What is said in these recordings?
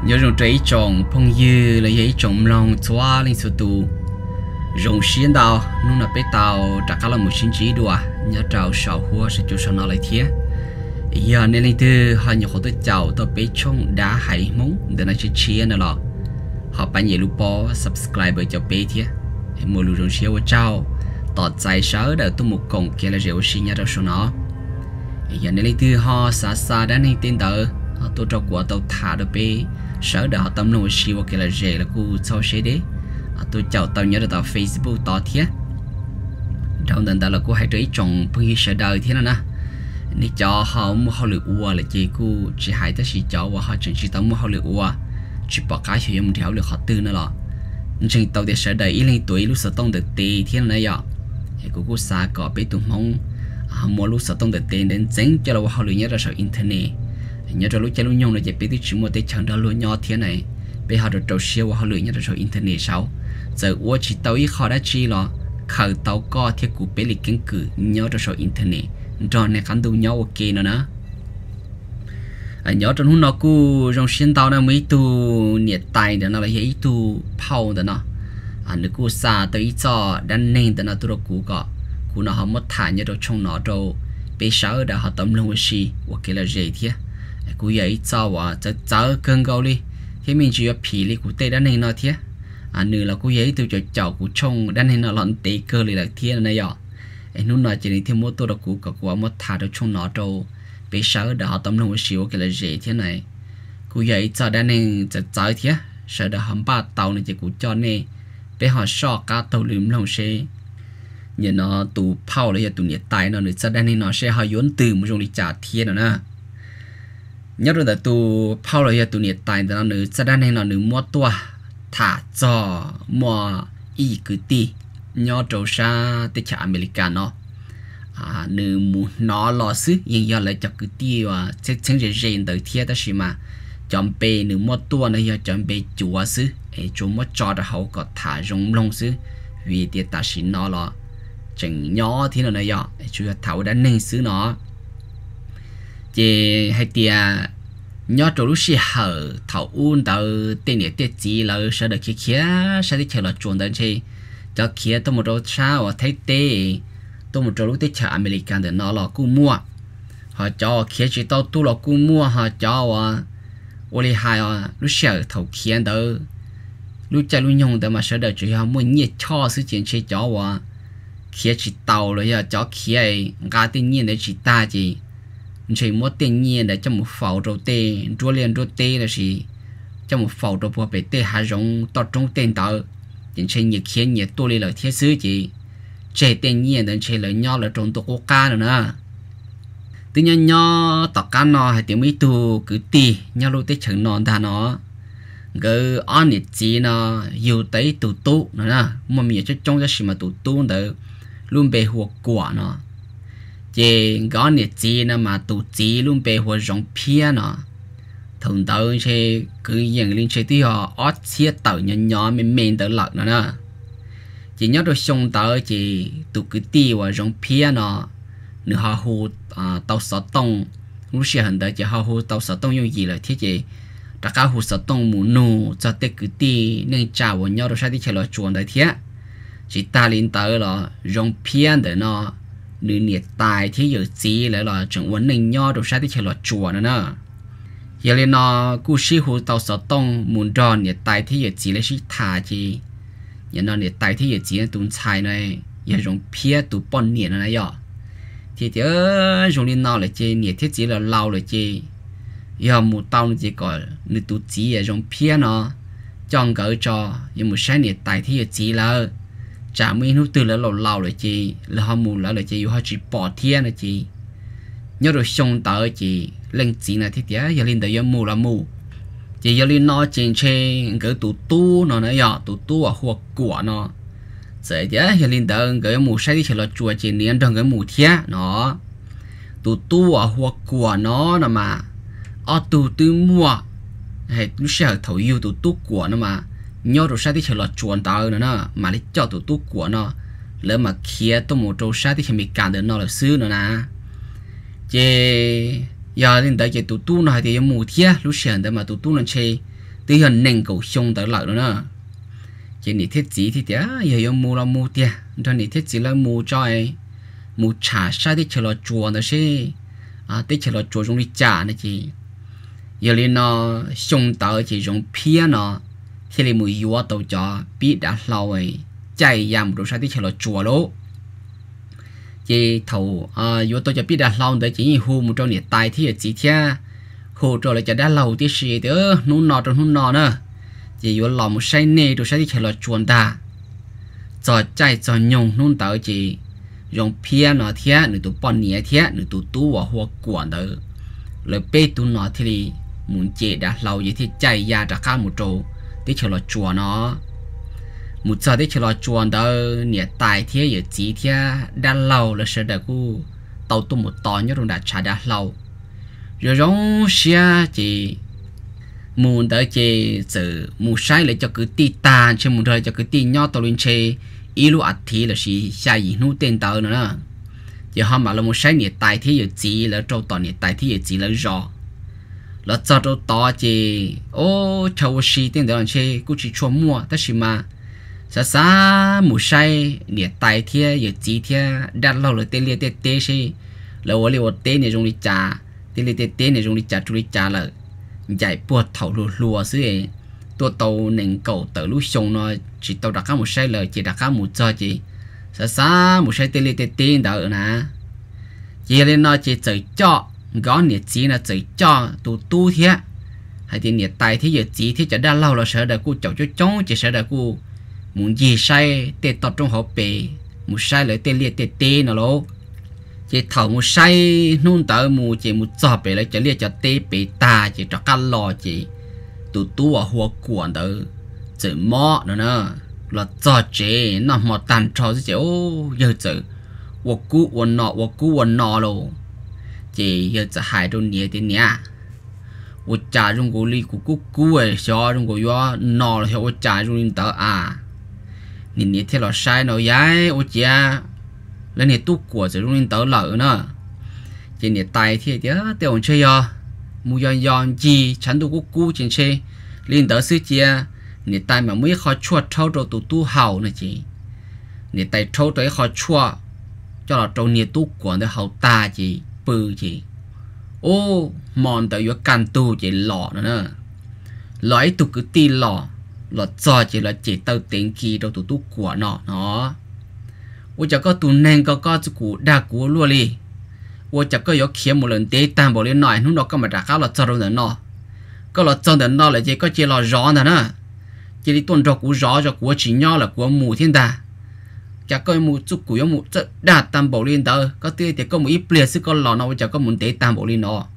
nhớ dùng trái trồng phong dư là giấy trồng lòng xóa lên số tu dùng xiên đào nung là bé tàu trả cả là một sinh trí đùa nhớ trào sầu hoa sẽ cho nó lại thiệt giờ nên lên từ họ nhiều họ tới chào tới bé trồng đá hải mông để nó chỉ chia nữa lọ họ bán nhiều lúc bỏ subscribe cho bé thiệt một lúc dùng xiên chào tọt dài sáu đợt tôi một cổng kia là rượu xiên nhớ đâu số nó giờ nên lên từ họ xa xa đã nên tin tờ họ tôi cho quả tàu thả được bé sáu đợt họ tâm lòng xiên kia là rẻ là cô sau xe đấy tôi chào tao nhớ được tao Facebook to thiệt trong đợt đó là cô hay chơi trồng phong sợ đời thế nào nè nếu cho họ mua họ lựa ua là chị cô chỉ hay tới chỉ cho và họ chỉ tao mua họ lựa ua chỉ bỏ cái sử dụng theo lựa họ tư nữa là nhưng tao để sợ đời ít lên tuổi lúc sợ tông được tê thế này vậy cô xa có bé tụi mong mua lúc sợ tông được tê đến chính cho là họ lựa nhớ ra sợ internet nhớ ra lúc chơi lúc nhung là chị bé tôi chỉ mua tới chẳng đó luôn nhỏ thế này bây họ được trâu siêu họ lựa nhớ ra sợ internet sao giờ ua chỉ tao ít khó đã chi là khởi tao có thiết cụ bé lịch kiến cử nhớ ra sợ internet cho nên khán đủ nhau ok nữa nè nhớ trong hôm nào cô trong xuyên tao nó mấy tu nhiệt tài để nó là ấy tu phao để nó nếu cô xa tới cho đan nên để nó tu được cô nó không mất thả nhớ được trong nó đâu bé sáu đã họ tâm lòng gì ok là gì thế cô ấy cho và cho cơn gạo đi thế mình chỉ có phí đi cô tây đan nên nó thế nữa là cô ấy từ chậu của trong đan nên nó lẫn tê cơ lại là thế này vậy lúc nào chỉ thêm một tôi đã cũ cả quá một thả được trong nó đâu bé sáu đã họ tâm lòng xíu cái là gì thế này cô ấy cho đan nên cho thế sợ đã hầm ba tàu này chỉ cũng cho nè bé họ so cá tàu lìm lòng xe nhìn nó tụ phao là tụ nhiệt tài nó nữa cho đan nên nó sẽ họ vốn từ một trong đi trả thiên rồi nè nhớ rồi là tụ phao là tụ nhiệt tài nó nữa cho đan nên nó nữa mua tua thả cho mua y cứ ti nhớ trâu sa tới chợ America nó nữ mu nó lo xứ nhưng giờ lại cho cứ ti và chắc chắn sẽ rèn tới thiệt đó xí mà chọn bê nữ mua tua này giờ chọn bê chúa xứ chúa mua cho đã hậu có thả rong lông xứ vì tiệt ta xí nó lo chẳng nhỏ thế nào này giờ chúa thảo đã nên xứ nó chỉ hay tiệt nhớ trâu lúc xí hở thảo un tàu tên này tiệt gì là sẽ được kia sẽ đi chờ là chuẩn đến chơi cho kia tôi một đôi sao thấy tê tôi một đôi lúc tới chợ American để nó là cô mua họ cho kia chỉ tao tu là cô mua họ cho oli hai lúc sợ thầu kia đó lúc chạy lúc nhung để mà sợ được chỉ họ mua nhiệt cho sự chuyện chơi cho kia chỉ tàu rồi giờ cho kia gà tự nhiên để chỉ ta chỉ chỉ mua tự nhiên để cho một phẩu đầu tê rùa liền rùa tê là gì cho một phẩu đầu bò bể tê hai rong to trong tên tàu những chuyện nhiệt khiến nhiệt tôi lấy lời thiết sứ chị trẻ tên nhiên đến trẻ lời nhau là trong tổ quốc ca nữa nè tự nhiên nhau tọt cá nó hay tiếng mấy tu cứ tì nhau lúc tới chừng non ta nó cứ ăn nhiệt gì nó yêu tới tụ tụ nữa nè mà mình cho trong cái gì mà tụ tụ được luôn bề hồ quả nó chỉ có nhiệt gì nó mà tụ gì luôn bề hồ rong pia nó thường tới chơi cứ dần lên chơi tí họ ót chia tàu nhỏ mình tới lợn nữa nè chỉ nhớ được xong tới chỉ tụ cứ ti và rong pia nó nữa họ hú tàu sọ tông lúc xưa hình tới chỉ họ hú tàu sọ tông dùng gì là thế gì tất cả hú sọ tông mù nụ cho tới cứ ti nên chào và nhớ được sao đi chơi là chuồn đấy thế chỉ ta lên tới là rong pia để nó nữa nhiệt tài thế giờ gì lại là chẳng vấn nên nhớ được sao đi chơi là chuồn nữa nè giờ lên nó cú sĩ hồ tàu sọ tông muốn tròn nhiệt tài thế giờ chỉ là sĩ thả chi giờ nó nhiệt tài thế giờ chỉ là tụi xài này giờ dùng pia tụi bọn nhiệt này giờ thì dùng lên nó là chi nhiệt thiết chỉ là lâu là chi giờ một tàu chỉ có người tụi chỉ là dùng pia nó chọn gỡ cho giờ một sáng nhiệt tài thế giờ chỉ là trả mấy nút từ là lâu là chi là họ mù là chi họ chỉ bỏ thiên là chi nhớ rồi xong tới chỉ lên chỉ là thiết giờ lên tới giờ mù là mù chỉ giờ lên nó trên trên cái tủ tu nó nói giờ tủ tu ở hoặc của nó giờ giờ lên tới cái mù sai đi chỉ là chùa trên liên trong cái mù thiết nó tủ tu ở hoặc của nó là mà ở tủ tư mua hay lúc sau thầu yêu tủ tu của nó mà nhớ rồi sai đi chỉ là chùa tới nữa mà lấy cho tủ tu của nó lỡ mà kia tôi một trâu sai đi chỉ mình cản được nó là xứ nữa nè chế giờ lên tới cái tụ tu này thì mù thiê lúc sáng để mà tụ tu nó chơi tí hơn nền cầu sông tới lợi nữa chỉ nị thiết gì thì tiếc giờ mua là mua tiền cho nị thiết gì là mua cho ấy mua trả sai thì chờ là chùa đó chứ tí chờ là chùa trong đi trả này chị giờ lên nó sông tới chỉ trong phía nó thì là mùi yếu tàu cho biết đã lâu ấy chạy ra một đồ sai tí chờ là chùa lố chị thầu yếu tàu cho biết đã lâu tới chỉ hù một trong nị tài thì chỉ theo hồ rồi lại cho đã lâu tí xì nữa nung nọ trong nung nọ nữa chỉ yếu lòng một say nè đồ sai tí chờ là chuồn ta cho chạy cho nhung nung tới chị dùng phía nó thế nữa tụ bọn nhẹ thế nữa tụ tú vào hoa quản đó lời bê tụ nó thì muốn chế đã lâu vậy thì chạy ra ra cả một chỗ tí chờ là chuồn nó một giờ tí chờ là chuồn đó nhẹ tài thế giờ chỉ thế đã lâu là sẽ được cu tàu tụ một tỏi nhớ trong đã trả đã lâu rồi giống xe chị muốn tới chị sự muốn sai lại cho cứ tì tàn chứ muốn rồi cho cứ tì nhau tàu lên chơi ý lúc thì là gì sai gì nút tên tàu nữa giờ họ mà là một sai nhiệt tài thì giờ chỉ là trâu tỏ nhiệt tài thì giờ chỉ là rõ là cho trâu tỏ chị ô cháu xí tên tàu chơi cũng chỉ cho mua tất nhiên mà sa một sai nhiệt tài thì giờ chỉ thì đặt lâu là tên liệt tên xí là ở liệt tên này dùng đi trả tên này dùng đi trả là chạy buộc thầu lùa xứ tua tàu nền cầu tới lúc xong nó chỉ tàu đặt một sai lời chỉ đặt một cho chị sa một sai tên đó nè chỉ lên nó chỉ chơi cho gõ nhiệt chỉ là chơi cho tu thế hay thì nhiệt tài thì giờ chỉ thì chả đã lâu là sợ đã cô chậu cho chống chỉ sợ đã cô muốn gì sai tên tao trong hộp bể một sai lời tên nó lố chỉ thầu một say nôn tới mù chỉ một giọt về lấy cho liệt cho tê bị ta chỉ cho căn lò chỉ tụ ở hoa cuộn đó chỉ mò nữa là giọt chỉ nó mò tàn trò chứ ô giờ chỉ hoa cú nọ luôn chỉ giờ chỉ hai đôi nhẹ thế nhá hoa trà trong cổ ly của cú ấy cho trong cổ gió nọ là hoa trà trong linh tờ nhìn nhẹ thế là sai nóย้ายhoa trà lên nhiệt tu của rồi luôn tới lợ nữa trên nhiệt tài thì tiếc tiêu chơi mua giòn gì chắn tu cú trên chơi lên tới xứ chia nhiệt tài mà mới khó chua trâu rồi tu hậu này chị nhiệt tài trâu tới khó chua cho là trâu nhiệt tu của để hậu ta chị bự chị ô mòn tới vô can tu chị lọ nữa lõi tu cứ ti lọ cho chị là chỉ tao tiền kỳ đâu tu của nó我这个都能个个子股大股落哩，我这个要开木人得担保哩耐，侬那个么大家了做人喏，个了做人喏了这个这了热的呢，这里炖着股热着股起鸟了股木天的，这个木做股要木这大担保哩的，个对的个木一别是个老喏，我这个木得担保哩喏，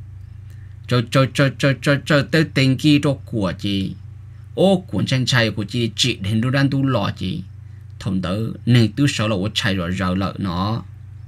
这得登记着股子，我管真差股子只很多人都老子。thông tới nên tôi sợ là我chạy rồi lợi nó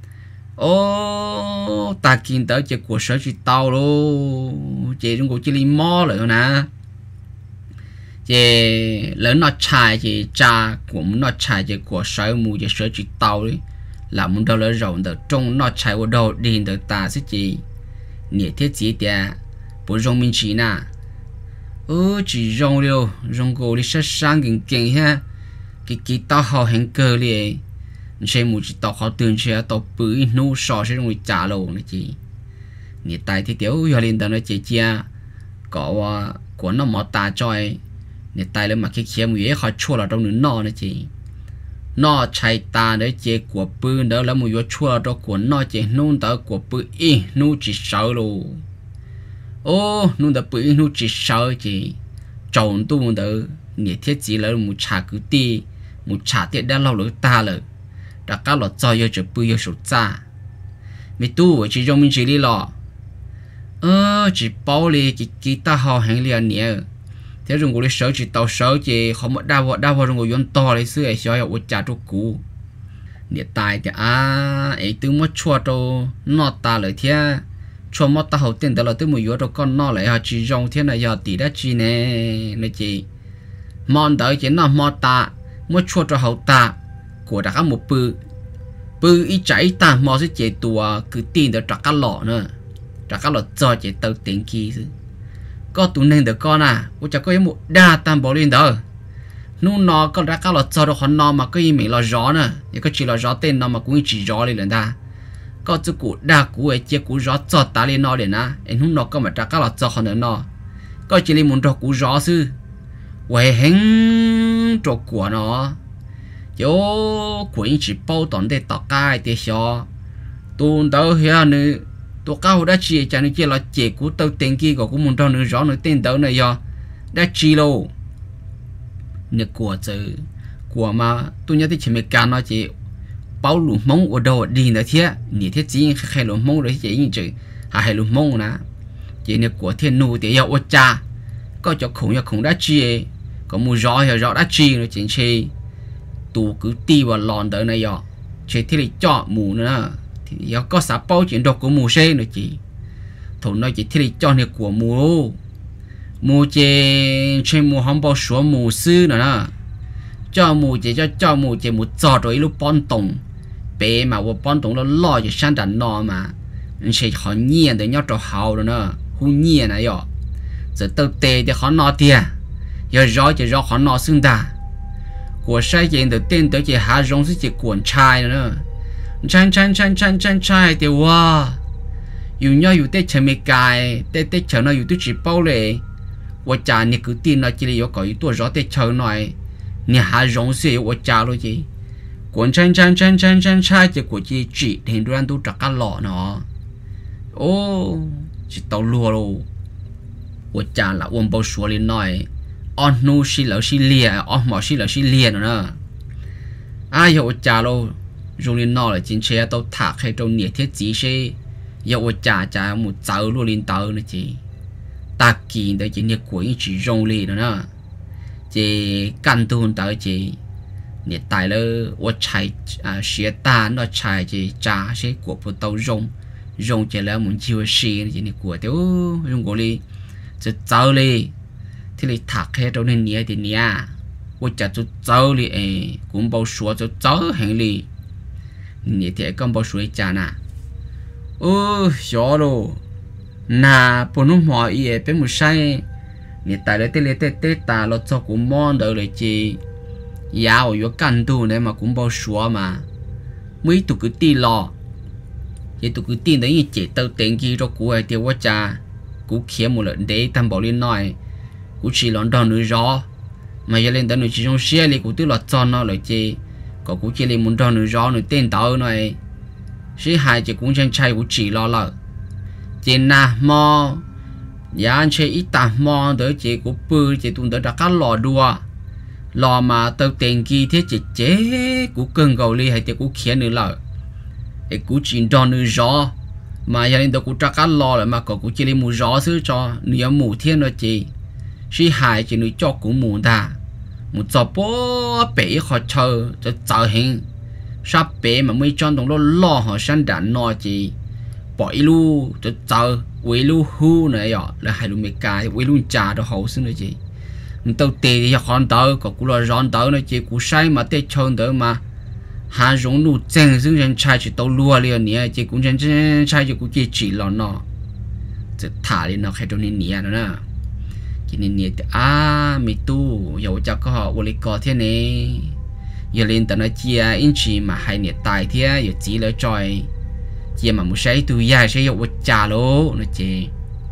ô ta kiến tới chỉ của sở chỉ tao luôn chỉ trong cuộc chỉ li mò lại nè chỉ lớn nó chạy chỉ cha cũng nó chạy chỉ của sở mù chỉ sở chỉ tao đấy là muốn đâu lấy rộng được trong nó chạy ở đâu đi được ta sẽ chỉ nhẹ thiết chỉ tiền bố rong mình chỉ nè chỉ rong liêu rong cổ đi sát sang kinh ha cái tao họ hành cơ liền xem một chỉ tao họ tưởng sẽ tao bự nô sò sẽ trong trả lồng này chị nhiệt tài thì tiểu giờ lên tao nói chị chia có của nó mỏ ta chơi nhiệt tài lên mà cái kia mùi họ chua là trong nửa nọ này chị nó chạy ta đấy chị của bự đó là mùi chua là trong của nó chị nôn tao của bự y nô chỉ sợ luôn ô nôn tao bự nô chỉ sợ chị trộn tu đó nhiệt thiết chỉ là một trà cứ ti một trà tiết đã lâu lỡ ta lỡ đã các lọ cho yêu chụp bự yêu sụt ra mi tu chỉ trong mình chỉ đi lọ chỉ bao li chỉ ta họ hành liền nhẹ thế rồi người sợ chỉ tàu sợ chỉ không mất đau rồi người yon to lấy xưa ấy xóa ở trà cho cũ nhiệt tài thì ấy từ mất chua cho nó ta lợi thế chua mất ta hậu tiền đó là từ một yếu cho con nó lại chỉ trong thế này giờ tỷ đã chi nè này chị mòn tới chỉ nó mò ta mua chua cho hậu ta của đã một bự ít cháy ta mò sẽ chế tua cứ tin được trả cá lọ nữa trả cá lọ cho chế tao tiền kia có tụi nên được con à của cha có một đa tam bảo lên đó nu nó có đã cao là cho được hắn nó mà có ý mình là gió nữa nhưng có chỉ là gió tên nó mà cũng chỉ gió lên ta có chú cụ đa cụ ấy chia cụ gió cho ta lên nó để na em nu nó có mà đã cao là cho hắn nó có chỉ lên muốn cho cụ gió sư vậy hứng cho của nó chỗ của anh chỉ bao toàn để tao cái để cho tuôn tao hiểu nữa tôi cao đã chỉ cho nên chỉ là chỉ của tao tiền kia của muốn cho nữa gió nữa tên tao này do đã chỉ lâu nhớ của chứ của mà tôi nhớ tới chỉ mấy cái nó chỉ bao lũ mông ở đâu đi nữa thế nhỉ thế chỉ hay lũ mông đấy chỉ như chứ hay lũ mông nè chỉ nhớ của thiên nu thì yêu cha có cho khủng đã chi có mua gió đã chi nó chính chi tụ cứ ti vào lòn tới này giờ chỉ thì cho mù nữa thì giờ có xã bao chuyện độc của mù xe nữa chị thầu nói chỉ thì cho này của mù trên mù không bao số mù sư nữa cho mù chỉ cho mù chỉ một trò rồi lúc bon tổng bé mà một bon tổng nó lo cho sang đàn nọ mà anh sẽ họ nhiên để nhau trò hào rồi nữa hung nhiên này giờ giờ tao tê thì họ nọ tiền giờ chỉ rõ họ nọ xưng ta của sai chuyện đầu tiên tới chỉ hạ rong sẽ chỉ cuộn chai nữa chai thì wow dù nhau dù tết chờ mấy cái tết chờ nó dù tôi chỉ bao lệ và cha này cứ tin nó chỉ là có yếu tố rõ tết chờ nói nè hạ rong sẽ và cha luôn chị cuộn chai chỉ của chị chỉ hình đoan tôi trả cả lọ nó ô chỉ tàu lùa luôn và cha là ôm bao số lên nói on nu xí lỡ xí lìa on mỏ xí lỡ xí lìa nữa ai hiểu cha lo dùng lên nó là chính chế tao thạc hay trong nhiệt thiết chỉ xe hiểu cha một cháu luôn lên tàu nữa chị ta kỳ đấy chỉ nhiệt của chỉ dùng lên nữa chị căn tuôn tới chị nhiệt tài lơ và chạy xía ta nó chạy chị cha sẽ của phụ tàu dùng chỉ là muốn chiều xí chị nhiệt của thiếu dùng của đi chỉ cháu đi thì lại thạc hết trong nên nhẹ thì nhẹ, tôi chả cho cháu đi cũng bao số cho cháu hành lý, nhẹ thì con bao số chả nè, gió rồi, nà, bọn nó hỏi ý bên một sai, nhẹ tại đây tết ta lo cho cũng mòn đượcเลยchị, giáo ở căn tu này mà cũng bao số mà, mấy tụi cứ tin lo, vậy tụi cứ tin đấy như chị tao tiền kia cho cụ ấy tiêu quá cha, cụ kia một lần để tham bảo lên nói cú chỉ lon đòn núi gió mà giờ lên tới núi chỉ trong xe thì cú tự lọt cho nó lại chi có cú chỉ lên muốn đòn núi gió núi tên tàu này sĩ hai chỉ cũng chân chạy cú chỉ lo lợ trên na mò giá anh chơi ít tạm mò tới chỉ cú bự chỉ tụi tới đã cắt lò đua lò mà tàu tiền kia thế chỉ chế cú cưng cầu li hay chỉ cú khiến nữa lợ để cú chỉ đòn núi gió mà giờ lên tới cú đã cắt lò lại mà có cú chỉ lên mù gió xứ cho nếu mù thiên rồi chị sĩ hai chỉ nuôi cho cũng muốn ta một giờ bố bé họ chờ cho chờ hình sắp bé mà mấy con đồng lo họ sang đàn nó chỉ bỏ lu cho chờ quay lu hu này ạ là hai lu mấy cái quay lu trà đồ hậu xin nữa chị tao tê thì họ tao có cú lo rón tao này chị cú sai mà tê chôn tao mà hà giống nu chân dương chân trai chỉ tao lua liền nè chị cũng chân trai chỉ cú chỉ lo nóจะthả lên nó khai trong nên nè nữa nên nhiệt mi tu dầu cho có họ vô lý có thế này giờ lên tận nó chia in chỉ mà hai nhiệt tài thế giờ chỉ lấy tròi chia mà một sai tu dài sai dầu trà lố nó chỉ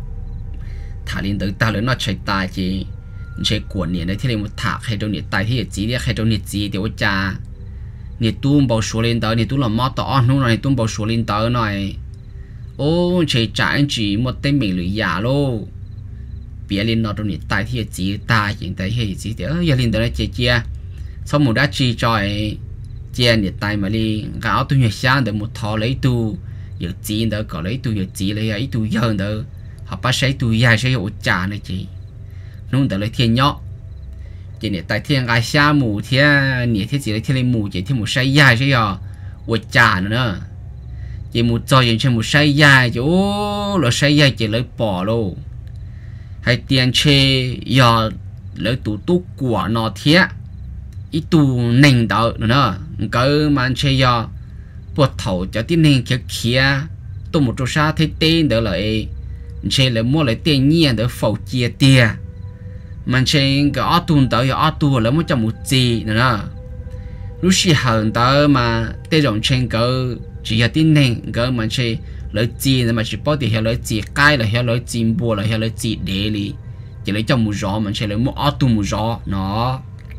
thả lên tới ta lấy nó chạy tài chỉ chạy cuộn nhiệt đấy thế này một thả khai trong nhiệt tài thế chỉ đi khai trong nhiệt chỉ thì trà nhiệt tu bao số lên tới nhiệt tu là mót to nó này tu bao số lên tới này ô chạy chạy chỉ một tên mình lười giả lô bia lên nó trong nhiệt tai thì chỉ ta hiện tại hay chỉ để giờ lên tới chia sau một đã chi cho chia nhiệt tai mà đi gạo tôi nhiệt sáng để một thò lấy tu giờ chỉ đỡ có lấy tu giờ chỉ lấy ấy tu giờ đỡ họ bắt say tu dài say hỗ trả này chị nung đỡ lấy thiên nhọ chỉ nhiệt tai thiên ai xa mù thiên nhiệt thiên chỉ lấy thiên lấy mù chỉ thiên một say dài say giờ hỗ trả nữa chỉ một cho những trên một say dài chứ là say dài chỉ lấy bỏ luôn hay tiền chê giờ lấy tụ của nó thiệt ít tụ nền đó nữa cái mà chê giờ buộc thầu cho tin nền kia tụ một chỗ xa thấy tên đó là chế là mua lại tiền nhiên để phẫu chia tiền mình chế cái ở tuần tới ở tuần là một trăm một gì nữa lúc xí hận tới mà tê rộng trên cái chỉ là tin nền cái mình chế lấy gì mà chỉ bảo thì hiểu lấy gì cái là hiểu lấy gì bùa là hiểu lấy gì để đi chỉ lấy cho một gió mình chế lấy một ở tuần một gió nó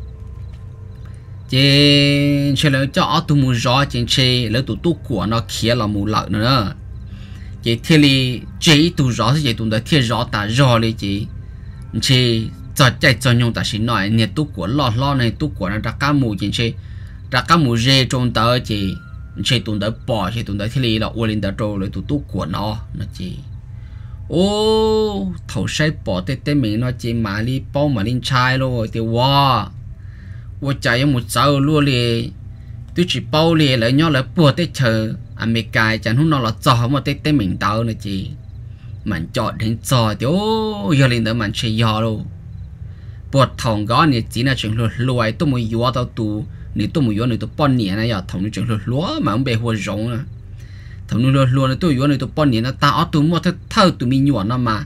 chế chế lấy cho ở tuần một gió chế lấy tụ tụ của nó kia là một lợn nữa chị thiên lý chế tụ gió thì tụ đã thiên gió ta gió đi chị cho chạy cho nhung ta xin nói nhiệt tụ của lo này tụ của nó ra cá mù chị ra cá mù dê trong tờ chị tụ đã bỏ chị tụ đã thiên lý là uốn lên đã trâu lấy tụ của nó chị ô thầu say bỏ tê mình nó chị mà đi bao mà lên chai luôn thì wow tôi chạy một giờ luôn đi tôi chỉ bao liền lại nhau lại bùa tê chờ America chẳng hôm nào là cho mà tê mình tao nữa chị mình chọn đến cho thì ô giờ lên đó mình chơi giờ luôn bùa thòng gõ này chỉ là chuyện lùi tôi mới vô tao tù nếu tôi mới vô này tôi bao nhiêu này giờ thòng chuyện lúa mà ông bè hoa rồng à thòng lúa này tôi vô này tôi bao nhiêu nó tao tôi mua thâu tôi mình nhuận nó mà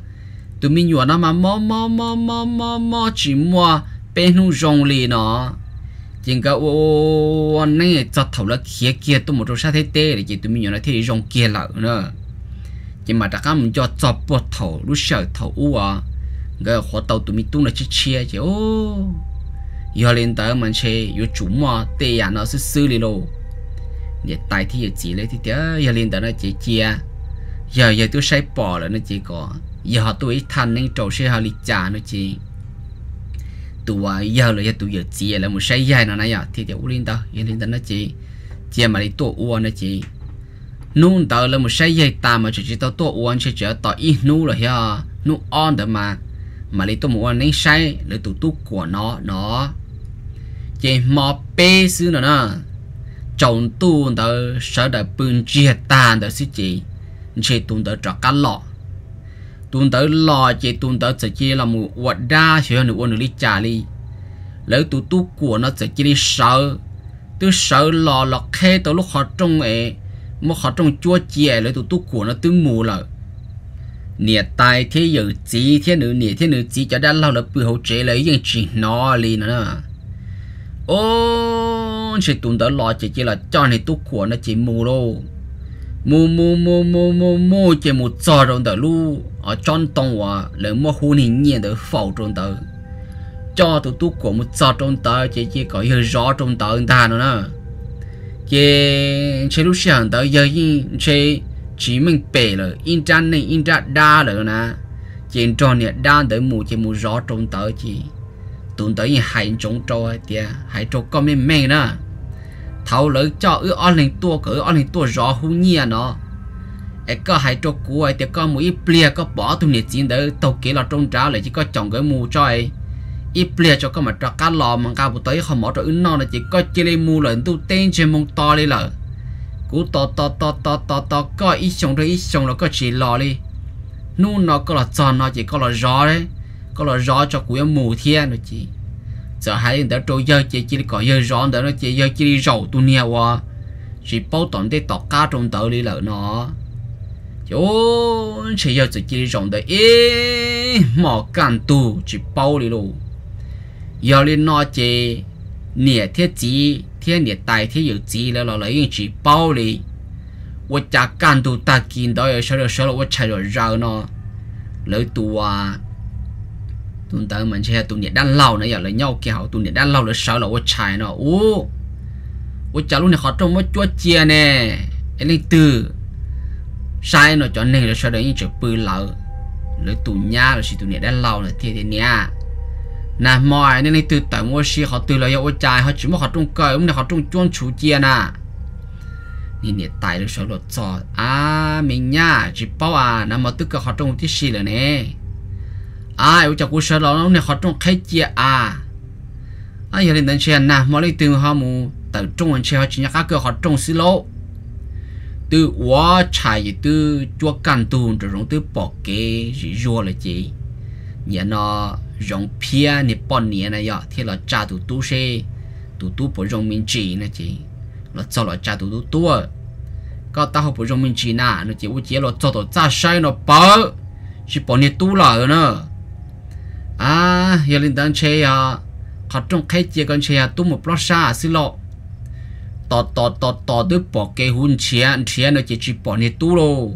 mò chỉ mua bên nu rồng liền nó chính cái ô này cho thầu là kia tôi một chỗ sát thế tê để chị tụi mình nói thế rồng kia lợ nữa chỉ mà tất cả mình cho bột thầu lúc sợ thầu u à cái họ tàu tụi mình tung là chia chứ ô giờ lên tới mình chơi giờ chủ mà tê à nó sư đi luôn để tài thì giờ chỉ lấy thì giờ lên tới nó chỉ chia giờ tôi sai bỏ là nó chỉ có giờ họ tôi thành nên trâu xe họ lịch trả nó chỉ tụi giờ là tụi giờ chia là một sai dài nó này à thì tiểu lên tới nó chỉ chia mà đi tổ uốn nó chỉ nung tờ là một sai dài ta mà chỉ tao tổ uốn chỉ tao ít nu là ha nu on đó mà lấy tổ uốn nên sai lấy tụ của nó chỉ mò bê xứ nữa trồng tu tờ sợ đợi bưng chia tàn tờ xí chỉ tu tờ trọ cá lọ tuần tới lò chỉ tuần tới sẽ chỉ là một vật đa chỉ hơn một lý trả đi lấy tu của nó sẽ chỉ đi sợ tôi sợ lò khe tới lúc họ trong ấy mà họ trong chua chè lấy tu của nó tương mù là nhiệt tai thế giờ chỉ thế nữa chỉ cho đã lâu là bự hậu chế lấy những chuyện nó liền nữa ô chỉ tuần tới lò chỉ là cho này tu của nó chỉ mù đâu mù chỉ một giờ trong tờ lu ở trong tông à lấy mua hôn hình nhiên để phẫu trong tờ cho tụi tu của một giờ trong tờ chỉ có hơi rõ trong tờ ta nữa chỉ lúc sáng tờ giờ chỉ mình bể rồi internet đa rồi nè chỉ trong này đa để mù chỉ một rõ trong tờ chỉ tụi tờ như hai trong trôi thì hai trong có mình nữa thầu lợi cho ở lên tua rõ hung nhiên nó có hai chỗ cũ thì có một ít bia có bỏ tụi nhiệt chiến để tàu kia là trong trá lại chỉ có chồng cái mù cho ấy ít bia cho có mà cho cá lò mà cao một tới không bỏ cho ứng non là chỉ có chỉ lấy mù lợn tu tên trên mông to đi lợ cú to có ít xong là có chỉ lò đi nu nó có là tròn nó chỉ có là rõ đấy có là rõ cho cú mù thiên rồi chỉ giờ hai người trôi giờ chỉ có giờ rõ đó nó chỉ giờ chỉ đi rầu tu nia qua chỉ bao tổn để tọt cá trong tờ đi lợ nó chỗ chỉ giờ chỉ đi rầu đấy mỏ cản tu chỉ bao đi luôn giờ lên nó chỉ nhiệt thiết chỉ thiết nhiệt tài thiết dự chỉ là lấy những chỉ bao đi 我家干都大见到有少了我踩了绕nó lấy tù tụi tao mình sẽ tụi nhiệt đan lâu này giờ lấy nhau kéo tụi nhiệt đan lâu là sợ là 我踩 nó ô 我 chả lúc này họ trong 我 chúa chia nè lấy từ sai nó cho nên là sau đấy những chuyện bự lợ lấy tụi nhà là tụi nhiệt đan lâu là thế nha nè mọi nên lấy từ tại 我 xí họ từ là 我 chạy họ chỉ muốn họ trong cởi ông này họ trong chuông chủ chia nè nhìn nhiệt tài được số lột cho mình nha chỉ bảo nằm mà tức là họ trong tí xì rồi nè em cho cô sợ nó này họ trong khai chia giờ lên đến xe nè mà lấy từ họ mu từ trong anh xe họ chỉ nhắc các họ trong xí lỗ từ quá chạy từ chúa can tùn rồi từ bỏ cái gì rùa là gì nhà nó rong pia nè bọn nè này giờ thì là cha tụi tu xe tụi tu bỏ rong mình chỉ nè chị là cho là cha tụi tu có tao học rong mình chỉ nè nó chỉ là cho tụi cha sai nó bỏ chỉ bỏ nhiệt tu lợ nữa à giờ lên tận chơi à họ trong khai chia con chơi à tu một lót xa xí lộ tỏ đứa bỏ cái hun chia nó chỉ bỏ nhiệt tu rồi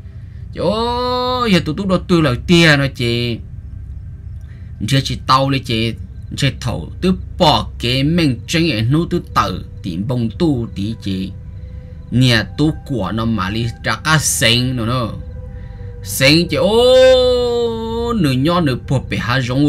ô giờ tụi đồ tư là tia nó chỉ chỉ tàu lấy chỉ thầu đứa bỏ cái mình tranh ở nút đứa tử tìm bông tu tí chỉ nhà tu của nó mà đi ra cá sinh nó sinh chỉ ô nửa nho nửa bột bị hạ rong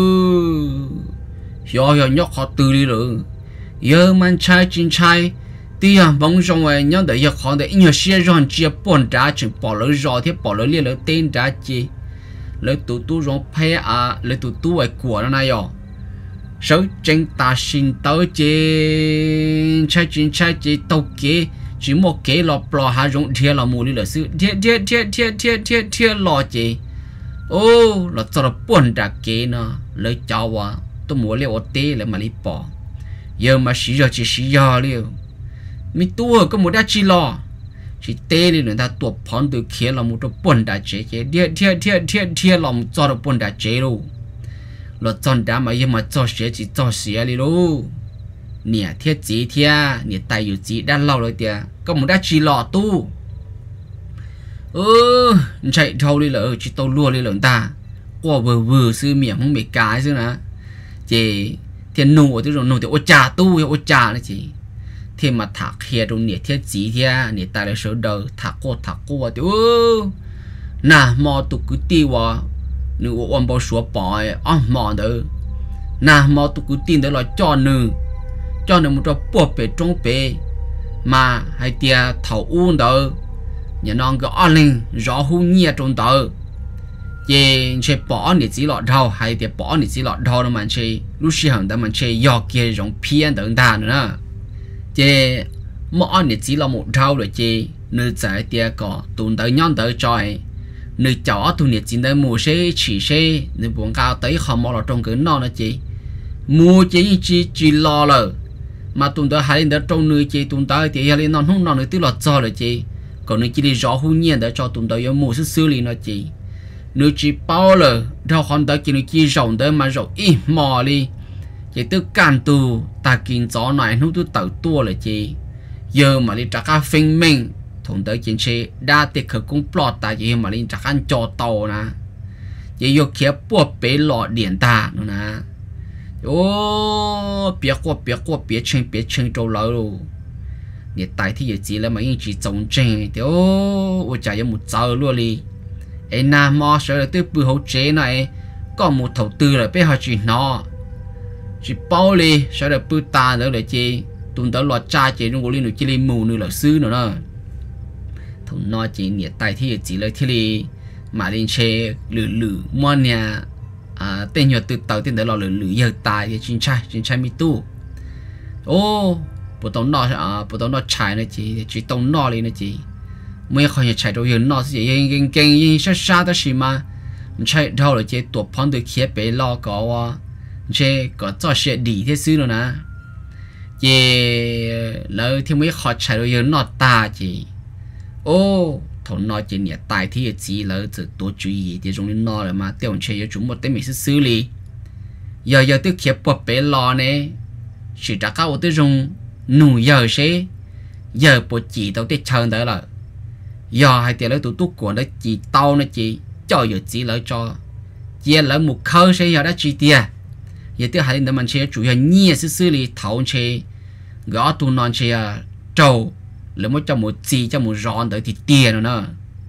giờ nhóc họ từ đi rồi giờ man trai chín trai thì bông rong ngoài nhóc để giờ họ để nhiều xe rong chia bốn trả chừng bỏ lỡ rồi thì bỏ lỡ liền lỡ tên trả chi lỡ tụ tu rong phe à lỡ tụ tu ở của nó này rồi số tranh ta xin tới chi trai chín trai chi tàu kế chỉ một cái lọ bò hạ rong thiệt là mù đi là sự thiệt lọ chi ô là cho nó bốn trả kế nó lỡ cháu à tôi muốn liệu tê lại mà đi bỏ giờ mà xí giờ chỉ xí giờ liệu mi tua có một đá chi lò chỉ tê đi người ta tuột phòn từ kia là một cái bồn đá chế thiệt lòng cho được bồn đá chế luôn là chọn đá mà giờ mà cho xé chỉ cho xé đi luôn nè thiệt gì thiệt nè tayอยู่gì đã lâu rồi tiệt có một đá chi lò tu chạy thâu đi là chỉ tàu lua đi là ta qua vừa sư miệng không bị cái chứ nè chị thiên nụ thì rồi nụ thì ô trà này chị thì mà thạc kia trong nhiệt thiết gì thì nhiệt tài là số đầu thạc cô thì nà mò tụ cứ tiêu à nữ ôm bao số bỏ mò đó nà mò tụ cứ tin đó là cho nữ một trò bột bể trong bể mà hay tia thầu uống đó nhà non cái ăn lên rõ hung nhiệt trong đó chị sẽ bỏ nhiệt chỉ lọt đầu hay thì bỏ nhiệt chỉ lọt đầu nó mà chị lúc xưa hàng đó mà chị dò kia giống phiền等等nữa chị mỗi nhiệt chỉ là một đầu rồi chị nơi giải tia có tụi tới nhon tới trời nơi chó tụi nhiệt chỉ tới mùa xe chỉ xe nơi buồn cao tới không mò trong cái non đó chị mua chỉ lo rồi mà tụi tới hai đến trong nơi chị tụi tới thì hai lên non không non nữa tức lọt cho rồi chị còn nơi chỉ đi rõ hung nhiên để cho tụi tới mua xử lý nó chị nếu chỉ bao lờ đâu còn tới kia chỉ rộng tới mà rộng ít mò đi chỉ tức can tù ta kinh gió này nó tôi tự tua là chị giờ mà đi trả cá phình mình thùng tới chuyện xe đa tiệc khởi cũng plot tại vì mà đi trả ăn cho tàu nè chỉ vô kia buộc bể lọ điện ta nữa nè ô biết qua biết chân trâu lỡ luôn nhiệt tại thì giờ chỉ là mấy chỉ trồng trên thì ô chả có một giờ luôn đi em nam mò sợ là tôi bự hậu chế này có một đầu tư là biết họ chỉ bao đi sợ là bự ta nữa là chi tụi tao lọt cha chỉ trong cái chỉ lên mù nữa là sư nữa đó thằng nó chỉ nhiệt tay thì chỉ là thì mà lên xe lử mua nhà tên nhiều từ tàu tên đó là lử giờ tài thì chính trai mi tu ô bộ tàu nó chạy này chỉ tàu nó lên này chỉ mấy con nhà chạy đâu giờ nó chỉ kinh xa đó xí mà chạy đâu là chỉ tổ phun từ kia bé lo có chỉ có cho xe đi thế xứ nữa nè chỉ lỡ thì mấy con chạy đâu giờ nó ta chỉ ô thằng nó chỉ nhiệt tài thì chỉ lỡ từ tổ chú ý thì trong nó là mà tiêu chơi chúng một tên mình xử lý giờ từ kia bé lo nè chỉ trả cao tới trong nụ giờ xe giờ bộ chỉ tao tới chơi đó là giờ hai tiền lấy tụi tụt của nó chỉ tao nó chỉ cho giờ chỉ lấy cho chia lấy một khâu sẽ giờ đã chỉ tiền giờ thứ hai là mình sẽ chủ yếu nhiều xử lý tháo chế gõ tụi non sẽ trâu lấy một cho một chỉ cho một ròn tới thì tiền nữa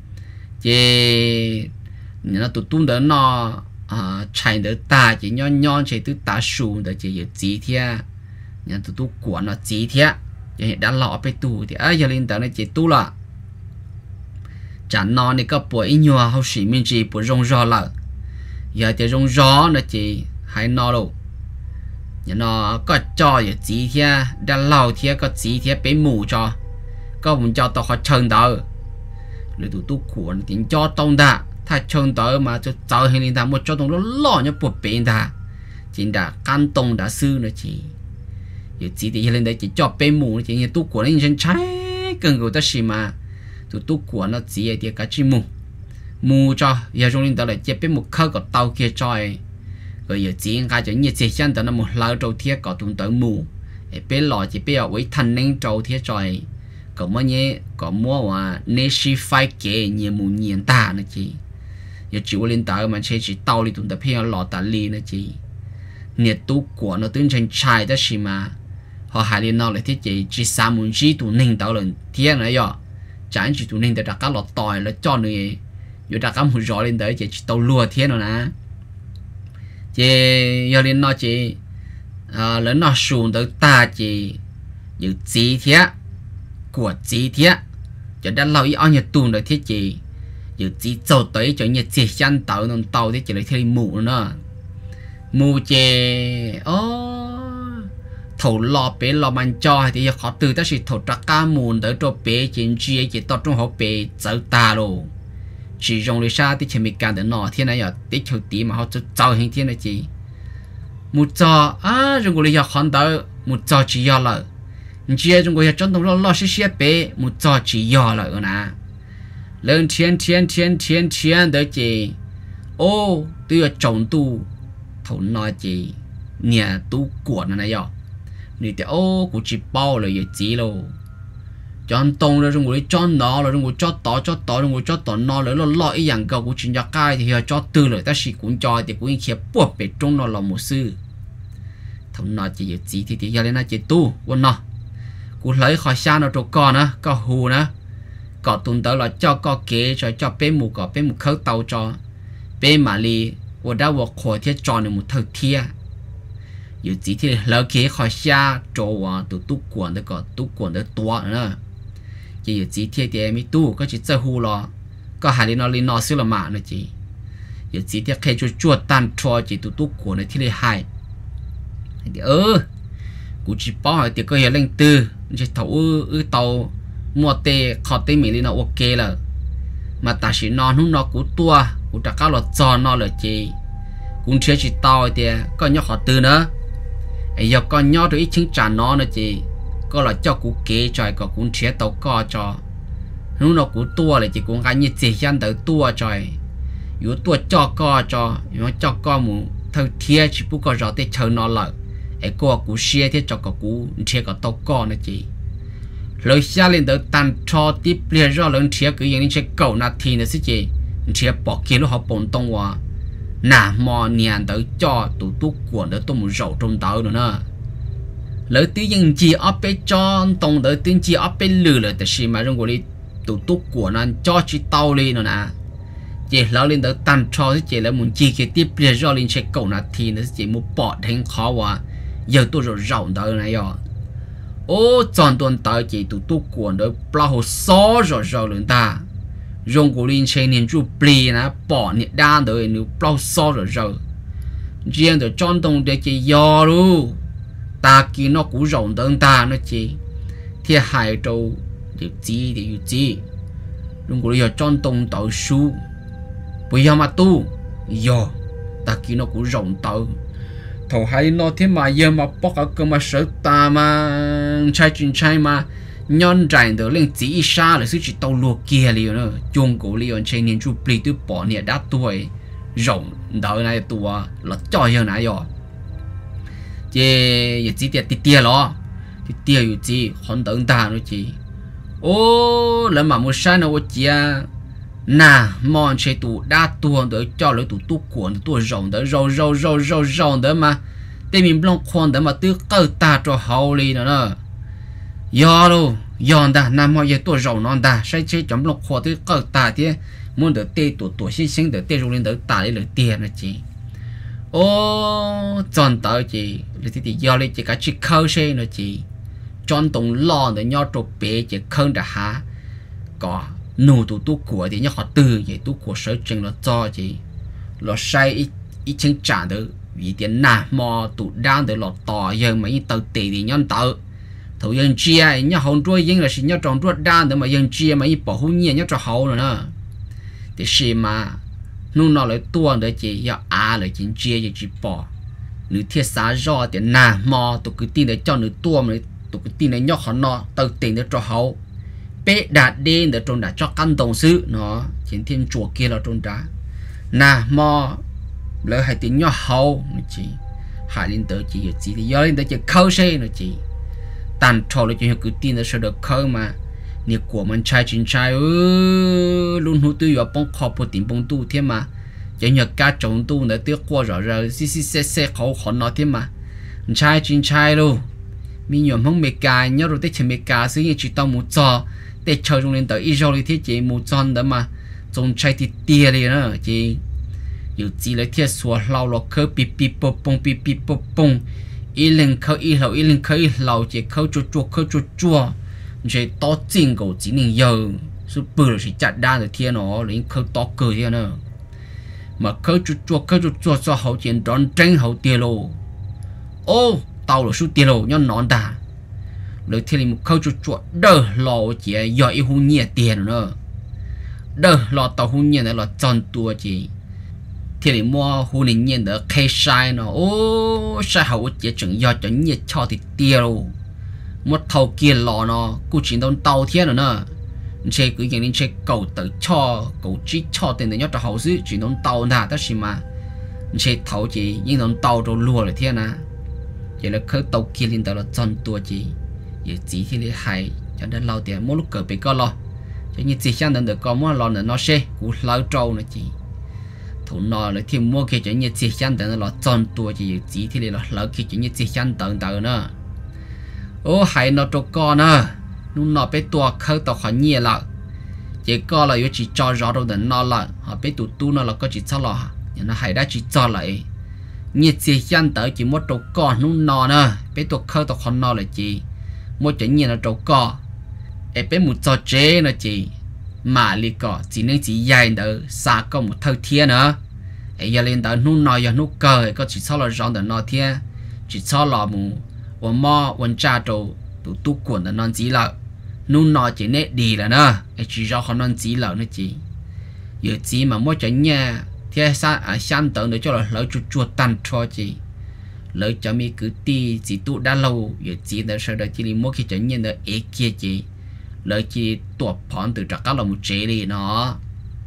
chỉ nó tụt đó nó chạy được ta chỉ nhon chỉ từ ta sù để chỉ giờ chỉ thia nhà tụt của nó chỉ thia giờ đã lọไปtụ thì giờ lên tới nó chỉ tụ là chẳng nó này có bụi nhiều hậu sĩ mình chỉ bụi rong rò là giờ thì rong rò nó chỉ hay nó đâu nó có cho giờ chỉ thia đã lâu thia có chỉ thia bé mù cho có muốn cho tao họ chân tao rồi tụi tôi cuốn tiếng cho tông ta thay chân tao mà cho tao hình ta một cho tông nó lo nhá bụi bên ta chỉ đã can tông đã sư nó chỉ giờ chỉ thì lên đây chỉ cho bé mù chỉ như tôi cuốn lên chân trái cần người ta xì mà tụi tôi của nó chỉ để cả chim mù mù cho giờ trong linh đó là chế biết một khâu có tàu kia trôi rồi giờ chỉ ngay cho nhiệt chế chân đó là một lỡ trâu thiết có tụng tới mù biết lò chỉ biết ở với thành nên trâu thiết trôi có mấy nhé có mua mà nên si phải kể nhiều mù nhiều ta nữa chị giờ chịu lên tới mà chỉ tàu đi tụng tập hiện lò ta li nữa chị nhiệt tu của nó tương tranh trai đó xí mà họ hai lên nó lại thiết chỉ sao muốn chỉ tụ ninh tàu lần thiết nữa giờ chẳng chỉ tụ ninh để đặt các lọt tỏi là cho người giờ đặt các một rõ lên tới chỉ tàu lùa thiết nữa nè chỉ giờ lên nó chỉ lớn nó xuống tới ta chỉ giờ chỉ thiết của chỉ thiết cho đã lâu ở nhiệt tụ được thiết chỉ giờ chỉ走tới cho nhiệt chỉ chân tàu nó tàu thì chỉ lấy thêm mũ nữa mù chè thầu lò bể lò man cho thì khó từ ta chỉ thầu trắc cá mùn tới cho bể chiến chia chỉ tao trong họ bể dở ta rồi chỉ dùng để sao thì chỉ mình càng để nọ thiên này giờ tích chịu tí mà họ cho hình thiên này chỉ một cho dùng cái khó tới một cho chỉ do là chia dùng cái trong đó lo xí bể một cho chỉ do là ở nè lên thiên tới chỉ tôi ở trồng tu thầu nói chỉ nhà tu của nó này giờ người ta cũng chỉ bao là gì chỉ đâu chọn tông rồi chúng tôi chọn nó rồi chúng tôi cho tỏ chúng tôi cho tỏ nó rồi nó loại ý dạng cầu của chuyện gia cai thì cho từ rồi ta chỉ cũng cho thì cũng khi buộc về trong nó là một sư thầu nói chỉ gì chỉ thì giờ lên nó chỉ tu quân nó cũng lấy khỏi xa nó trộn con á có hù nữa có tuần tới là cho có kế cho bên một khâu tàu cho bên mà li我đã我khỏi thiết chọn được một thời thiên dù chỉ thì lỡ kế khỏi xa trâu từ tu quần được có tu quần được tua nữa chỉ dù chỉ thì em tu có chỉ chơi hù lo có hai lên nó xíu là mạng nữa chỉ dù chỉ thì khi chuột tan cho chỉ tu quần này thì là hai thì cũng chỉ bảo hỏi thì có hiện lên từ chỉ thấu tàu mua tê khó tê mình lên nó ok là mà ta chỉ nó cũng tua cũng đã có là cho nó là chị cũng chưa chỉ tao thì có nhóc họ từ nữa ấy giờ con nhóc rồi ít chứng trả nó nữa chị có là cho cũng kế trời có cũng chưa tao co cho nó cũng tua là chị cũng gái như chị dân tới tua trời yếu tua cho co cho yếu cho co muốn thằng thiê chỉ不过 rõ để chờ nó lại ấy cô cũng xe thế cho cũng chưa có tao co nữa chị lời xa lên tới tan cho tiếp liền do lớn thiê cứ những cái cầu nát thì nữa chị chia bỏ kia nó họ bồn tông hòa nà mò nhàn tới cho tụ tu của đỡ tụ một rậu trong tàu nữa nè lỡ tí những chi ấp bé cho tông đỡ tiếng chi ấp bé lừa là tại sao mà trong cái tụ tu của nó cho chi tàu lên nữa nè chỉ lão lên tới tan cho thì chỉ là muốn chi cái tiếp liền do lên chạy cầu nát thì nó chỉ một bỏ thành khó hòa giờ tôi rồi rậu tới này rồi chọn tuần tới chỉ tụ tu của đỡ bao hồ xó rồi lên ta dùng của linh chơi nên chú bì na bỏ nhiệt đa đời nếu bao so rồi riêng được chọn đồng để chỉ do luôn ta kia nó cũng rộng hơn ta nó chỉ thì hai trâu được gì dùng của linh chọn đồng tàu su bây giờ mà tu do ta kia nó cũng rộng tàu thầu hay nó thế mà giờ mà bóc ở cơ mà sợ ta mà trai mà nhon rảnh được lên chỉ xa là sự chỉ tàu lúa kia liền nữa chung cổ liền trên nên chú bì từ bỏ nhiệt đắt tuổi rộng đời này tua là cho giờ này rồi chứ chỉ tiệt lo tiệtอยู่gì hoàn tận ta nữa chị là mà một sai nó chị nà mòn chơi tụ đa tua được cho lấy tụ tu cuộn tụ rộng đó rộng đó mà để mình long khoan đó mà từ cơ ta cho hậu đi nữa do luôn do ta nằm mọi giờ tuổi rộng non ta sai chơi chấm lọc khoa tới cơ ta thì muốn được tê tuổi sinh được tê rồi lên được ta lấy được tiền là chị chọn tới chị thì do lấy chị cả chị khâu xe nữa chị chọn tổng lo để nhau trộn bể chị không đã há có nụ tu của thì nhau họ từ vậy tu của sở trình là cho chị là sai ít chứng trả được vì tiền nà mò tụ đang được lọt tỏ giờ mấy tàu tỷ thì nhân tàu thầu dân chia nhá hồn đuôi dân là xin nhá tròn đuôi đan để mà dân chia mà bỏ hôn nhiên nhá cho hậu rồi nè thì xí mà nung nó lại tua để chỉ giờ lại chính chia chỉ bỏ nữ thiết xá do tiền nà mò tụ cứ tin để cho nữ tua mà tụ cứ tin để nhóc họ nó tàu tiền để cho hậu bé đạt đến để trôn đã cho căn tổng sự nó trên thiên chùa kia là trôn đã nà mò lỡ hai tiếng nhỏ hậu nó chỉ hai lên tới chỉ gì thì do lên tới chỉ khâu xe nó chỉ tàn trò là chỉ cứ tin là sẽ được khâu mà nhiều của mình trai chính trai luôn hút tư vào bông kho bộ tiền bông tu thêm mà chỉ nhờ cá trồng tu để tiếc qua rõ rồi xí khẩu khó nói thêm mà trai chính trai luôn mình nhầm không mệt cả nhớ rồi tết chỉ mệt cả xứ như chỉ tao một trò tết chơi trong lên tới ít rồi thì chỉ một tròn đó mà trong trai thì tia đi nữa chỉอยู่จีเลยเที่ยสัวเราเราเคยปีปปงอีลิงเขาอีเหล่าอีลิงเขาอีเหล่าเจ้าเขาจัวเขาจัวเจ้าต่อจริงกูจีนึงเยอะสุดปืนสิจัดด้านเลยเที่ยเนาะหรือเขาต่อเกยเนาะmàเขาจัวchoเขาเจียนร้อนเจงเขาเตียโลโอ้เต่าหรือสุดเตียโลย้อนนอนตาเลยเที่ยนี่เขาจัวเด้อเราเจ้าย่อยหูเงียเตียนเนาะเด้อเราเต่าหูเงียเนี่ยเราจอนตัวเจ้าthì để mua khu này nhìn được cây sai nó ô sai hậu chỉ chừng do cho nhiệt cho thì tiêu một thầu kia lò nó cũng chỉ đón tàu thiên rồi nè chơi cứอย่างนี้chơi cầu tự cho cầu chỉ cho tiền để nhớ cho hậu sự chỉ đón tàu nè tất nhiên mà chơi thầu chỉ nhưng đón tàu rồi lùa rồi thiên nè vậy là khơi tàu kia lên tàu là chọn tua chỉ vậy chỉ thì hay cho nên lâu tiền mỗi lúc cỡ bị co lo cho như chỉ sang đến được có mỗi lo nữa nó sẽ cũng lâu trâu nữa chỉ thủ nọ là thì mua cái chuyện như chỉ chăn等là chọn tua chỉ chỉ thì là lỡ cái chuyện như chỉ chăn等nữa ô hay nó cho con nữa nó nó bé tua khơi tao khỏi nhẹ lại chỉ có là chỉ cho rõ đâu để nó lại họ bé tụt tu nó là có chỉ cho là nó hay đã chỉ cho lại như chỉ chăn tới chỉ một trâu con nó nọ nữa bé tua khơi tao khỏi nó là chỉ một chuyện như là trâu con em bé một trò chế nó chỉ mà li cọ chỉ nên chỉ dài đỡ xa có một thâu thiên nữa ấy giờ lên đỡ nút nói giờ nút cờ có chỉ sau là rong đỡ nó thiên chỉ sau là mù quần mò quần cha trâu tụ tu quần đỡ non chỉ là nút nói chỉ nên đi là nữa ấy chỉ do họ non chỉ là nữa chỉ giờ chỉ mà mỗi chuyện nha thiên sa san đỡ để cho là lỡ chuột tan cho chỉ lỡ cho mi cứ ti chỉ tụ đã lâu giờ chỉ đỡ sau đó chỉ đi mỗi cái chuyện nha đỡ ấy kia chỉ lợi chỉ tuột phòn từ trắc là một chế đi nó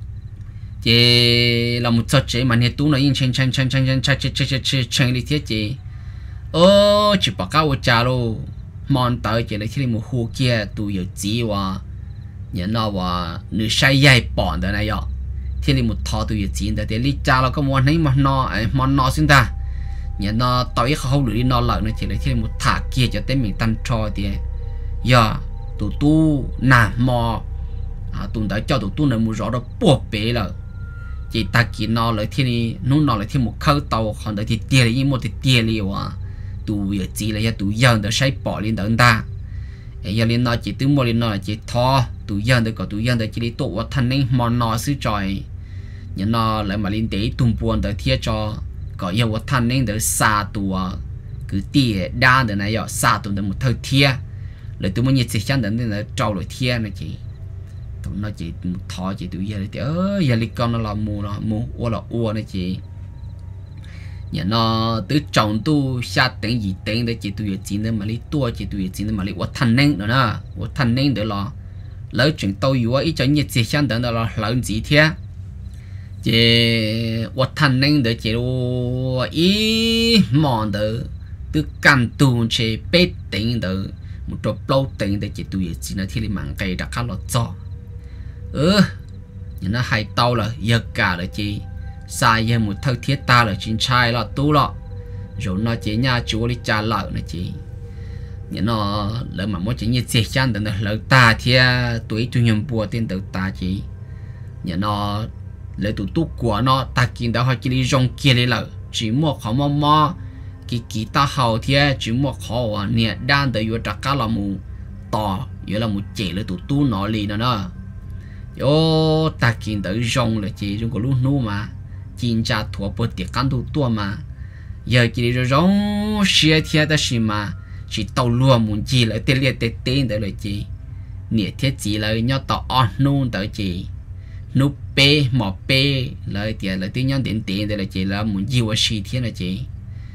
chỉ là một số chế mà hiện tú nó in chen đi thiết chỉ ô chỉ bảo cao cha luôn mòn tới chỉ lấy một khu kia tu giờ chỉ và nhận nó và nữ sai dây bọn đó này ạ thì là một thọ tu giờ chỉ để lý cha nó có muốn thấy mà nó xin ta nhận nó tới không được đi nó lợi nó chỉ lấy một thả kia cho tới mình tăng cho thì giờ tụi tu nà mò tụi đã cho tụi tu này một rõ đó buộc bể là chỉ ta chỉ nó lại thiên đi nó lại thêm một khâu tàu còn đợi thì tiền là một thì tiền liều tụi giờ chỉ là tụi dân đã sai bỏ lên đằng ta giờ lên nó chỉ từ mua lên nó chỉ thò tụi dân được có tụi dân được chỉ đi tụi thanh nên mòn nó xứ trời nhưng nó lại mà lên để tụm buồn đợi thiết cho có giờ thanh nên được xa tụi cứ tiền đa được này giờ xa tụi được một thời thiết lại tụi mình nhiệt sẽ chán đến là trâu lại thiên này chị tụi nó chỉ thò chỉ tụi giờ thì giờ lịch con nó là mua là ua này chị nhà nó từ trồng tu xa tiếng gì tiếng để chị tụi giờ chỉ nên mà lấy tua chị tụi giờ chỉ nên mà lấy quạt thanh nén nữa nè quạt thanh nén để lo lấy chuyện tôi yếu ít cho nhiệt sẽ chán đến là lớn gì thế chị quạt thanh nén để chị lo ý mòn để từ căn tu chị bết tiếng để một trò lâu tiền để chỉ tụi chỉ là thì mạng cây đã khá là cho nhưng nó hay tao là giờ cả là chỉ sai giờ một thâu thiết ta là chính trai là tu lọ rồi nó chỉ nhà chúa đi trả lợi này chỉ nhưng nó lỡ mà mỗi chỉ như xe chăn để lỡ ta thì tuổi chủ nhân bùa tiền tự ta chỉ nhưng nó lỡ tụi tu của nó ta kiến đó họ chỉ đi rong kia đi lỡ chỉ một khó mò cái ta hậu thì chỉ một khó nè đang tới vừa trắc cá là một to vừa là một chế là tụt tu nó lì nữa yo ta kiến tới rong là chỉ rong có lúc nô mà chính cha thua bớt tiệt cán tu tua mà giờ chỉ đi rong xe thì ta xí mà chỉ tàu lúa muốn chỉ lại tiền liệt tiền tới là chỉ nè thiết chỉ là nhau tàu on nôn tới chỉ núp pe mỏ pe lại tiền là tiếng nhau tiền tới là chỉ là muốn gì vào xí thì là chỉ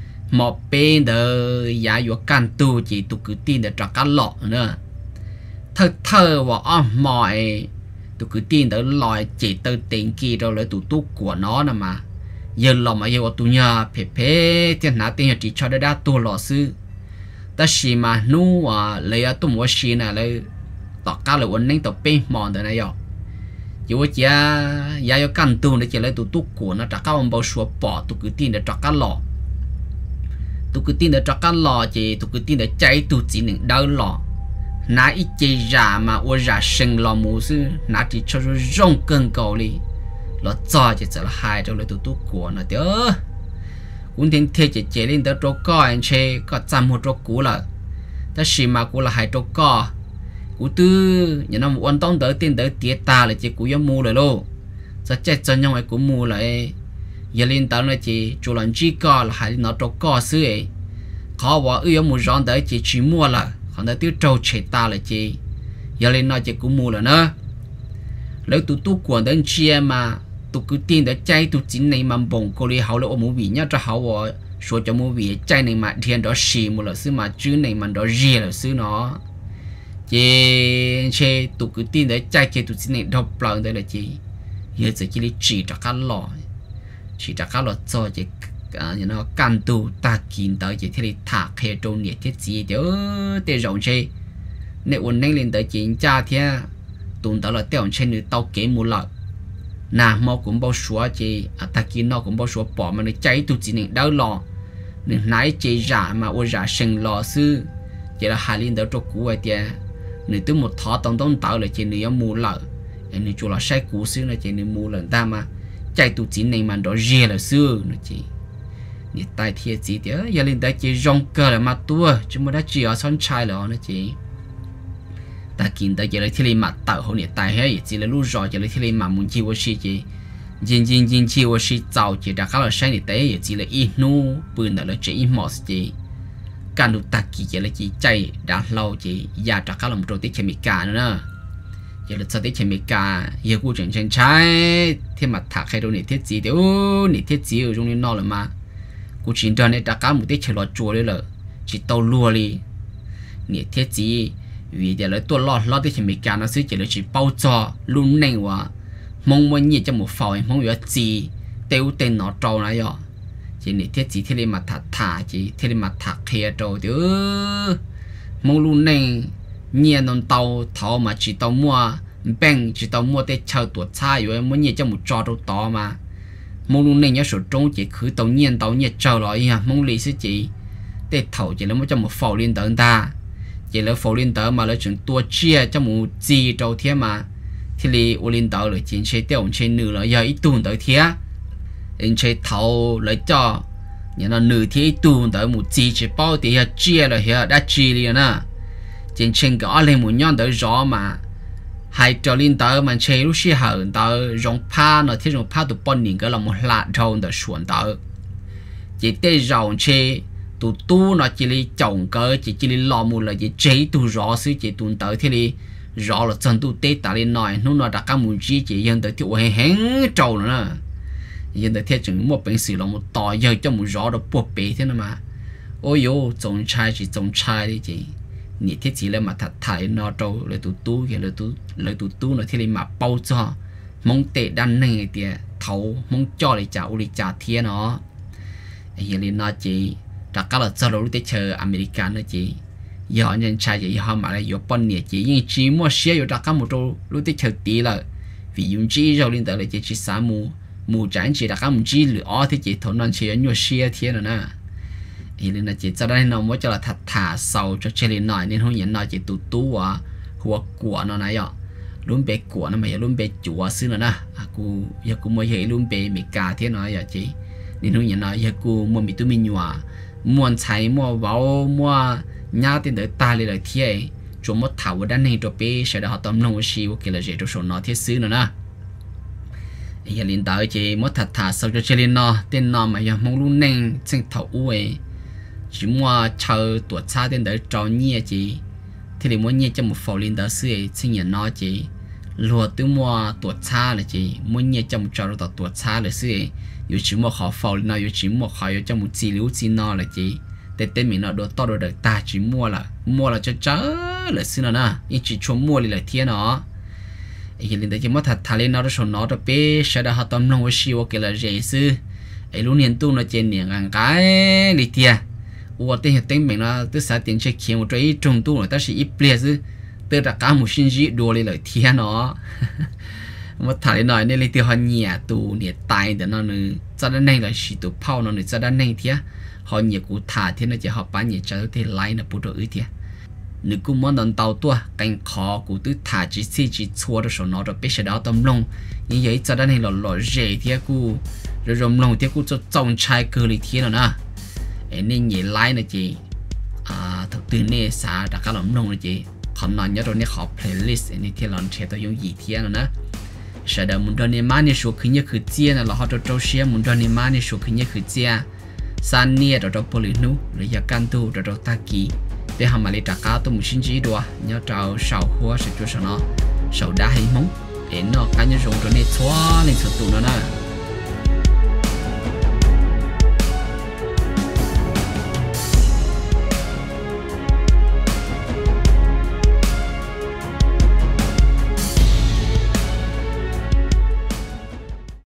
một bên đời giá yếu can tu chỉ tụ cứ tin để cho cá lọ nữa thơ và mọi tụi cứ tin tới lòi chỉ tới tiền kia đâu lấy tụi tú của nó nè mà giờ lòng mà giờ tụi nhà phê phê thì nãy tiền chỉ cho đã tụi lò sư ta xí mà nu à lấy tụi mua xí này lấy tọt cao là ổn định tọt bê mòn tới này rồi dù chỉ giá cho căn tu để chỉ lấy tụi tú của nó trả cao ông bao số bỏ tụi cứ tin để trả cao lò tụi cứ tin để trả cao lò chỉ tụi cứ tin để cháy tụi chỉ những đau lò nãy ít chỉ giả mà ô giả sinh lò mù sư nãy chỉ cho rong cơn cầu đi lò cho chỉ là hai trong lấy tụi tú của nó chứ cũng thiên thế chỉ chế lên tới chỗ co anh chơi có chăm một chỗ cũ là ta xí mà cũ là hai chỗ co cũ tư nhà nó quan tâm tới tiền tới tiết ta là chỉ cũ giống mua rồi luôn sẽ chết cho nhau ấy cũng mua lại giờ lên tới là chỉ chủ lần chỉ co là hai nó chỗ co xứ ấy khó quá ư mua rong tới chỉ mua là còn tới tiêu trâu chế ta là chỉ giờ lên nó chỉ cũng mua là nữa lấy tụi tú của đến chia mà tụi cứ tin để chạy tụi chính này mà bồng cô đi hậu là ôm mũi nhá cho hậu số cho mũi chạy này mà thiên đó xì một là xứ mà chứ này mà đó rìa là xứ nó chế tụi cứ tin để chạy chế tụi chính này đọc lần đây là chị giờ chỉ chỉ cho cá lò chỉ cho cá lò cho chị như nó can tu ta kín tới chị thì thả khe trôn nhiệt thiết gì chứ để rộng chơi nếu ổn định lên tới chính cha thì tụi đó là tiêu trên người tao kế một lần nà mau cũng bao số chị ta kín nó cũng bao số bỏ mà nó cháy tụi chị này đau lò nên nãy chị giả mà ô giả sinh lò sư chỉ là hai linh đó cho cũ vậy tiệt nếu từ một thọ tông tạo là chị này mua lợ nên chủ là sai cũ sư là chị này mua lần ta mà cháy tụi chị này mà đó rìa là sư nó chị nhiệt tai thiệt gì thế giờ lên tới chị rong cơ là mặt tua chứ mà đã chỉ ở son trai là nó chị ta kín tới chỉ là thiên mặt tạo hậu nhiệt tai hay chỉ là lúc rồi chỉ là thiên mặt muốn chiêu gì chị jin chiêu gì giàu chỉ đã khá là sai nhiệt tế chỉ là ít nu bươn là chỉ ít mỏ chị càng được ta chỉ là chị chạy đã lâu chị giờ đã khá là một trò tiết chemical nữa giờ là sao tiết chemical giờ cô chuyển trên trái thiên mặt thạc hay đâu nhiệt thiết gì thế nhiệt thiết gì ở trong này nó là mà cú chiến tranh này đã cả một tiết chơi lọt chùa đấy là chỉ tàu lùa đi nhiệt thiết gì vì để lấy tôi lọt tiết chơi mấy cái nó sẽ chỉ là chỉ bao cho luôn nền quá mong muốn nhiệt cho một phòng mong muốn gì tiêu tiền nó trâu này rồi chỉ nhiệt thiết gì thế này mà thả chỉ thế này mà thả kia trâu chứ mong luôn nền nhiệt non tàu tháo mà chỉ tàu mua bèn chỉ tàu mua để chờ tuổi xa rồi muốn nhiệt cho một trò đâu to mà mong luôn nên nhớ số trống chỉ khử tàu nhiệt chờ lại ha mong lý sư chị để thầu chỉ là một trong một phẩu liên tờ ta chỉ là phẩu liên tờ mà là chuyện tua chia cho một gì đầu thiên mà thì li u liên tờ là chuyện chơi tiêu trên nửa là giờ ít tuần tới thiên anh chơi thầu lấy cho nhà nó nửa thì ít tuần tới một gì chỉ bao thì chia là hiện đã chia liền à trên trên cái lên một nhon tới gió mà hai trò liên tờ mà chơi lúc xí hở tờ rong pa nó thì rong pa tụ bọn nhìn cái là một lạ trâu tờ xuân tờ chỉ tê rong chơi tụ tu nó chỉ li trồng cơ chỉ li lò một là chỉ chế tụ rõ xứ chỉ tụ tờ thì li rõ là chân tụ tê ta lên nói nó đặt các mùi chỉ dân tờ thì ôi hén trâu nữa dân tờ thì chừng một bệnh sử là một tỏi giờ cho một rõ được buộc bể thế nào mà ôi yo trồng chai chỉ trồng chai đi chị nhiệt thiết chỉ là mà thật thải nó trâu lấy tụ tu kìa lấy tụ tu nó thì mà bao cho mong tệ đan này thì thấu mong cho lại trả thiên nó hiện lên nó chỉ đặt các là cho lúc tới chờ American nữa chị giờ nhân trai chị họ mà lại có bọn nhiệt chị nhưng chỉ mua xe rồi đặt các một trâu lúc tới chờ tí là vì dùng chỉ rồi lên tới là chỉ sáng mù tránh chỉ đặt các một chỉ lửa thì chị thốn non chỉ nhiều xe thiên rồi nè thì nên là chỉ cho đây nó mới cho là thật thả sầu cho chơi lên nói nên không nhận nói chỉ tụ tú à hoặc của nó này ạ luôn bé của nó mà luôn bé chủ xứ nữa nè cô giờ cô mới hiểu luôn bé mấy cả thế nói vậy chị nên không nhận nói giờ cô mua mấy túi mình nhòa mua trái mua vào mua nhà tiền đợi ta lên lại thế chúng mất thảo ở đằng này cho bé sẽ đã họ tâm nông sĩ của cái là gì cho số nó thế xứ nữa nè giờ lên tới chị mất thật thả sầu cho chơi lên nó tên nó mà giờ mong luôn nên sinh thảo uế chỉ mua chờ tuổi xa đến tới trò nhẹ chị thì để muốn nhẹ cho một phẩu linh đó xưa xin nhận nó chị lùa từ mua tuổi xa là chị muốn nhẹ cho một trò đó tuổi xa là xưa dù chỉ một họ phẩu nào dù chỉ một họ cho một chỉ liu chỉ nó là chị tên mình nó đồ to đồ đời ta chỉ mua là cho chớ là xin nè nhưng chỉ cho mua đi là thiên nó ấy lên đấy chỉ mất thật thà lên nó đó số nó đó bé sẽ đã họ tâm lòng với siêu cái là dễ sư ấy lúc niên tu nó trên niệm ngang cái đi tia ủa tên mình nó tức sao tiền chơi kiếm một cái trùng tu là ta sẽ ít bia chứ tức là cả một sinh dị đồ lên là thiên nó mất thà lên nói nên lấy tiêu họ nhẹ tu nhẹ tài để nó nữa cho đến nay là chỉ tu phao nó nữa cho đến nay thiên họ nhiều cụ thả thì nó chỉ họ bán nhiều cho thì lại là bút rồi thì nếu cũng muốn đón tàu tua cảnh khó cụ tư thả chỉ xua được số nó rồi biết sẽ đào tâm lòng như vậy cho đến này là dễ thì cụ rồi rồng lòng thì cụ cho trồng trái cơ lý thì nó nè nên nhảy lại là chị thực tế này xã đã cả lòng lòng là chị còn nói nhớ rồi này họ playlist này thì làm chế tôi dùng gì thì nó nè sẽ đợi muốn đón này mà này số khi nhớ khử chia là họ cho trâu xia muốn đón này mà này số khi nhớ khử chia san nia đó đâu poly nu rồi giờ can tu đó đâu ta kỳ để hàm lại trả cá tôi một xin chỉ đùa nhớ trào sầu hoa sẽ cho nó sầu đá hay móng để nó cá nhân dùng cho nên xóa lên sự tụ nó nè